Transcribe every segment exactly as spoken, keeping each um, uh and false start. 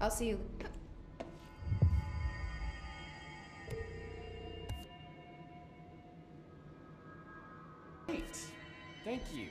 I'll see you. Great. Thank you.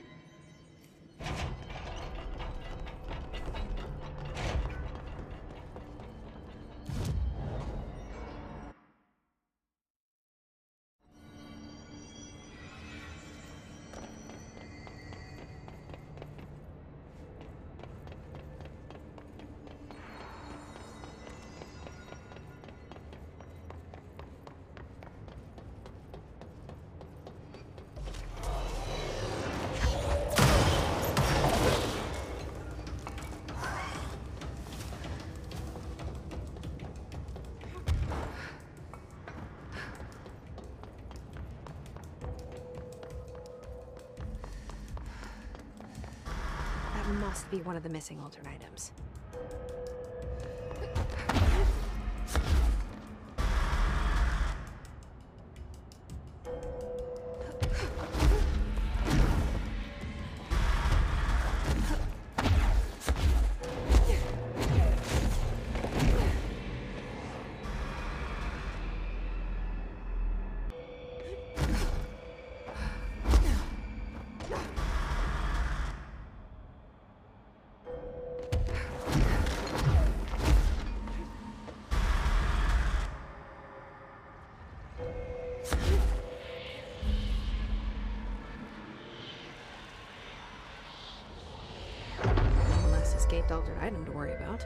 That must be one of the missing alternate items. Less escaped alternate item to worry about.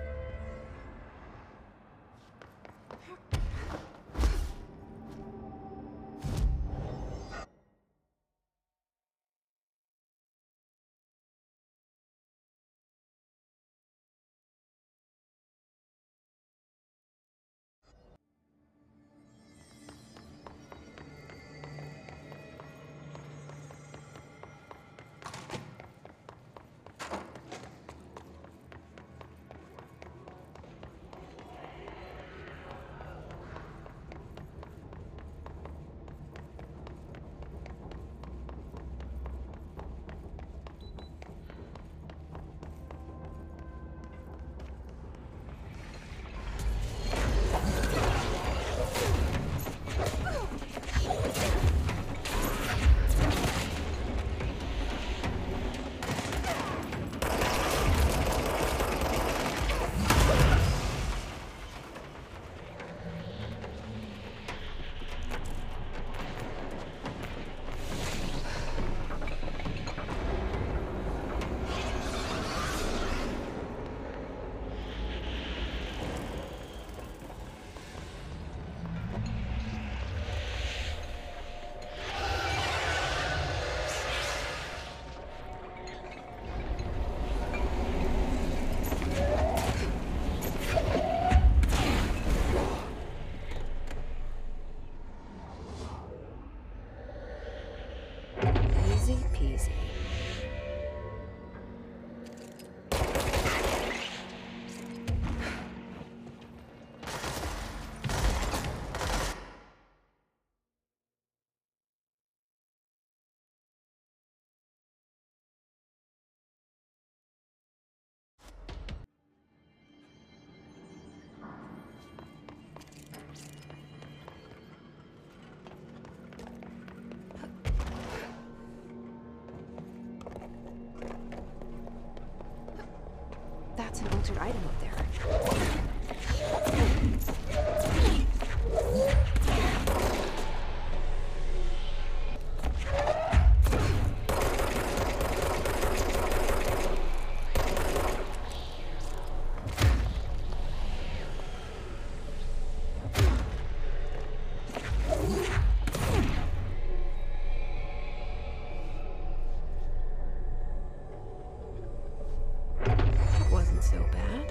Easy peasy. That's an altered item up there. That wasn't so bad.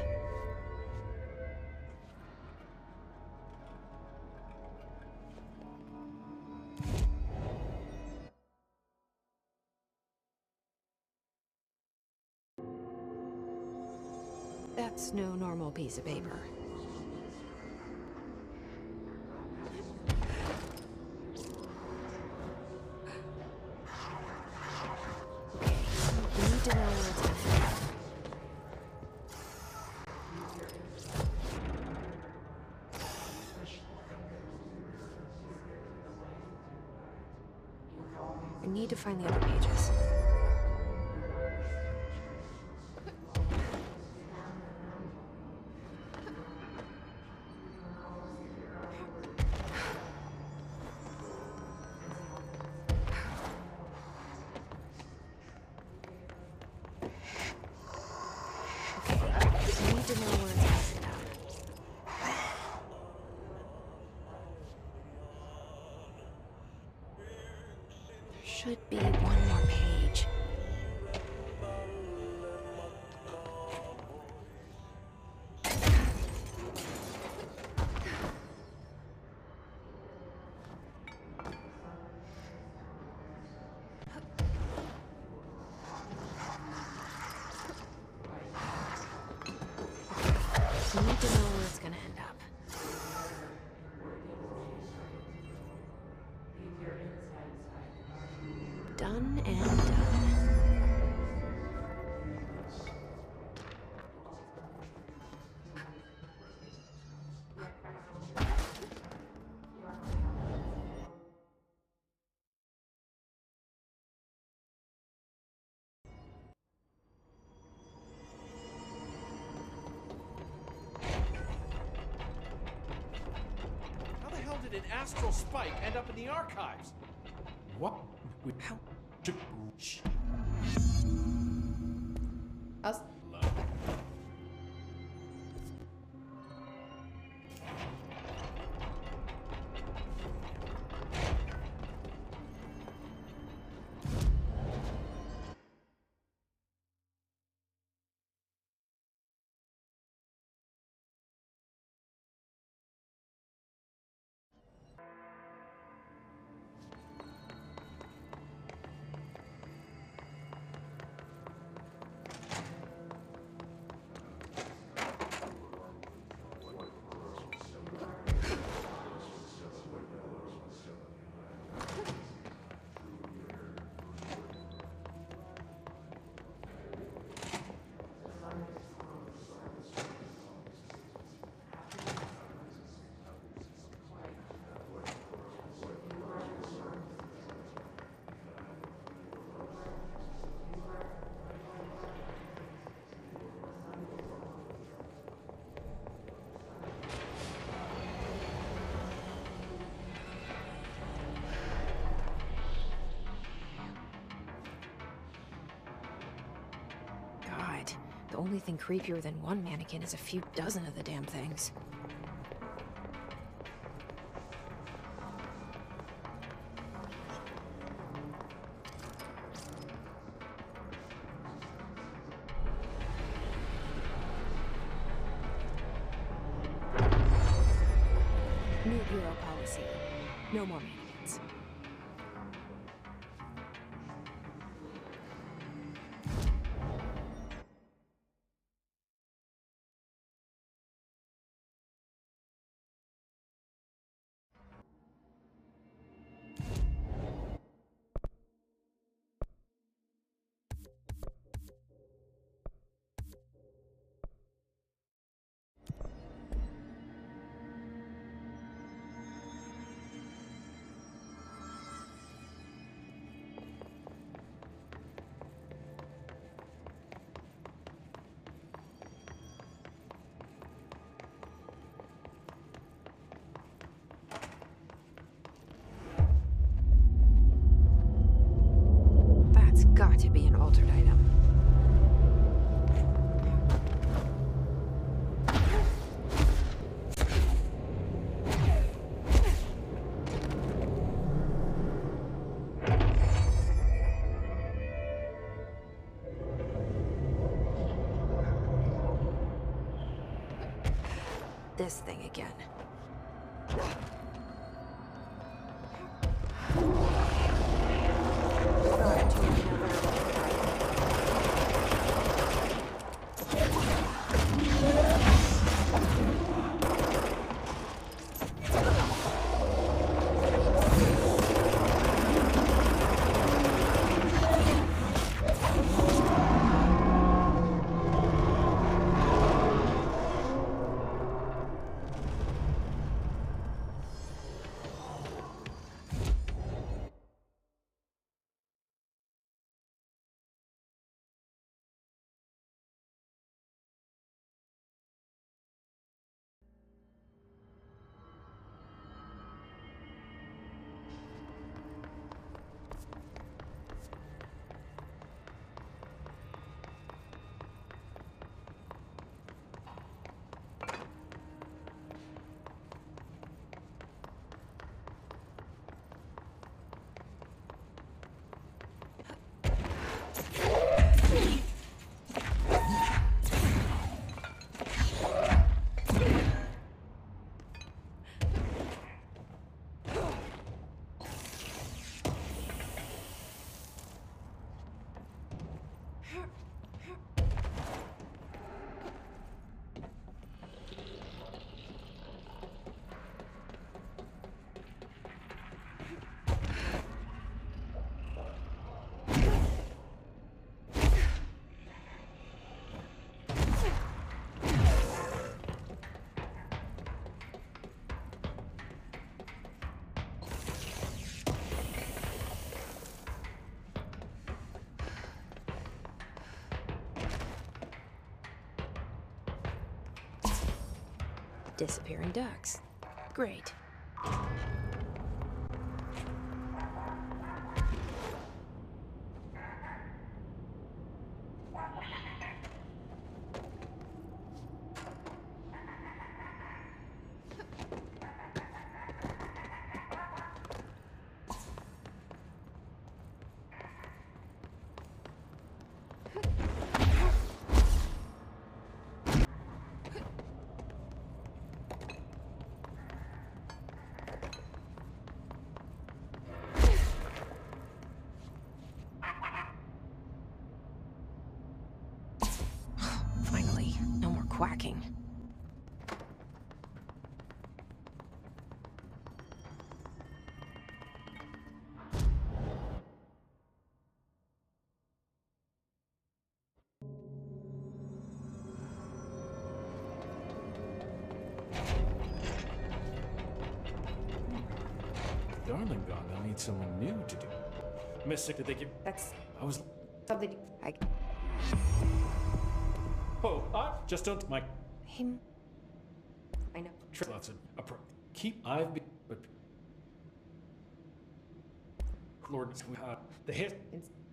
That's no normal piece of paper. Okay, we need to know where it's at. I need to find the other pages. Should be one more page. I need to know where it's gonna end up. Done and done. How the hell did an astral spike end up in the archives? What? How? Shh. Us. The only thing creepier than one mannequin is a few dozen of the damn things. New bureau policy. No more mannequins. Got to be an altered item. This thing again. disappearing ducks. Great. Finally, no more quacking. Darling gone, they'll need someone new to do. Mystic, did they give... That's I was... something I... Oh, I just don't... My... Him. I know. Lots of... A pro... Keep... I've been... But... Lord... Uh, the hit... It's